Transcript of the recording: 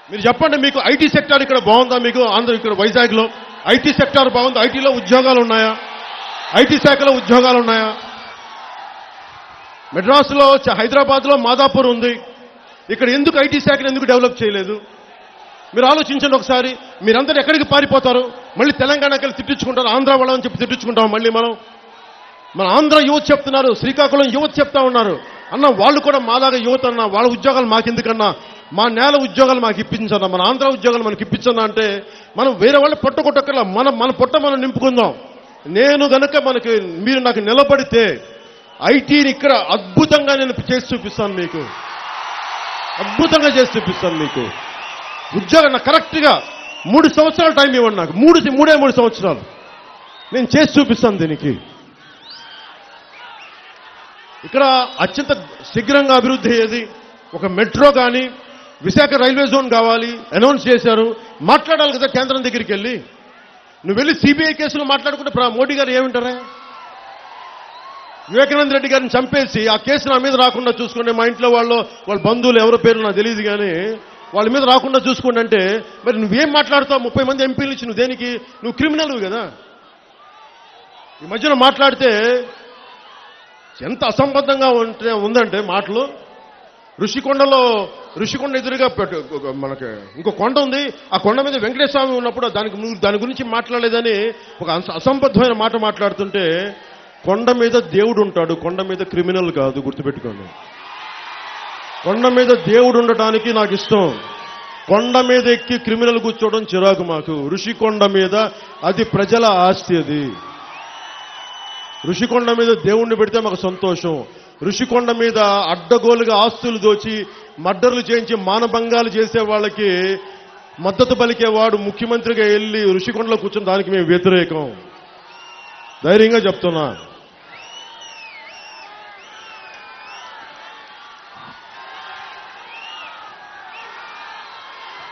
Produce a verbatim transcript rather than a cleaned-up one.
మీరు చెప్పండి, మీకు ఐటీ సెక్టార్ ఇక్కడ బాగుందా? మీకు ఆంధ్ర ఇక్కడ వైజాగ్లో ఐటీ సెక్టార్ బాగుందా? ఐటీలో ఉద్యోగాలు ఉన్నాయా? ఐటీ శాఖలో ఉద్యోగాలు ఉన్నాయా? మెడ్రాస్లో, హైదరాబాద్లో మాదాపూర్ ఉంది. ఇక్కడ ఎందుకు ఐటీ శాఖను ఎందుకు డెవలప్ చేయలేదు? మీరు ఆలోచించండి ఒకసారి. మీరందరూ ఎక్కడికి పారిపోతారు? మళ్ళీ తెలంగాణకి వెళ్ళి తిట్టించుకుంటారు, ఆంధ్ర వాళ్ళని చెప్పి తిట్టించుకుంటాం మళ్ళీ మనం. మన ఆంధ్ర యువత చెప్తున్నారు, శ్రీకాకుళం యువత చెప్తా ఉన్నారు, అన్న వాళ్ళు కూడా మాలాగా యువత అన్న, వాళ్ళ ఉద్యోగాలు మాకెందుకన్నా, మా నేల ఉద్యోగాలు మాకు ఇప్పించన్నా, మన ఆంధ్ర ఉద్యోగాలు మనకి ఇప్పించన్నా అంటే మనం వేరే వాళ్ళు పొట్ట కొట్టక్కర్లా, మన మన పొట్ట మనం నింపుకుందాం. నేను గనక మనకి మీరు నాకు నిలబడితే ఐటీని ఇక్కడ అద్భుతంగా నేను చేసి చూపిస్తాను, మీకు అద్భుతంగా చేసి చూపిస్తాను. మీకు ఉద్యోగం నాకు కరెక్ట్గా మూడు సంవత్సరాలు టైం ఇవ్వండి, నాకు మూడు మూడే మూడు సంవత్సరాలు నేను చేసి చూపిస్తాను. దీనికి ఇక్కడ అత్యంత శీఘ్రంగా అభివృద్ధి అయ్యేది ఒక మెట్రో కానీ, విశాఖ రైల్వే జోన్ కావాలి అనౌన్స్ చేశారు. మాట్లాడాలి కదా కేంద్రం దగ్గరికి వెళ్ళి. నువ్వు వెళ్ళి సిబిఐ కేసులు మాట్లాడుకుంటే మోడీ గారు ఏమింటారా? వివేకానంద రెడ్డి గారిని చంపేసి ఆ కేసు నా మీద రాకుండా చూసుకోండి, మా ఇంట్లో వాళ్ళు వాళ్ళ బంధువులు ఎవరో పేరు నాకు తెలియదు కానీ వాళ్ళ మీద రాకుండా చూసుకోండి అంటే మరి నువ్వేం మాట్లాడుతావు? ముప్పై మంది ఎంపీలు ఇచ్చి నువ్వు దేనికి? నువ్వు క్రిమినల్ కదా. ఈ మధ్యన మాట్లాడితే ఎంత అసంబద్ధంగా ఉంటే ఉందంటే మాటలు. ఋషికొండలో ఋషికొండ ఎదురుగా మనకి ఇంకో కొండ ఉంది, ఆ కొండ మీద వెంకటేశ్వర స్వామి ఉన్నప్పుడు దానికి దాని గురించి మాట్లాడలేదని ఒక అసంబద్ధమైన మాట మాట్లాడుతుంటే, కొండ మీద దేవుడు ఉంటాడు, కొండ మీద క్రిమినల్ కాదు, గుర్తుపెట్టుకోండి. కొండ మీద దేవుడు ఉండటానికి నాకు ఇష్టం, కొండ మీద ఎక్కి క్రిమినల్ కూర్చోవడం చిరాకు మాకు. ఋషికొండ మీద అది ప్రజల ఆస్తి, అది ఋషికొండ మీద దేవుణ్ణి పెడితే మాకు సంతోషం. ఋషికొండ మీద అడ్డగోలుగా ఆస్తులు దోచి మర్డర్లు చేయించి మానభంగాలు చేసే వాళ్ళకి మద్దతు పలికేవాడు ముఖ్యమంత్రిగా వెళ్ళి ఋషికొండలో కూర్చుని దానికి మేము వ్యతిరేకం, ధైర్యంగా చెప్తున్నా.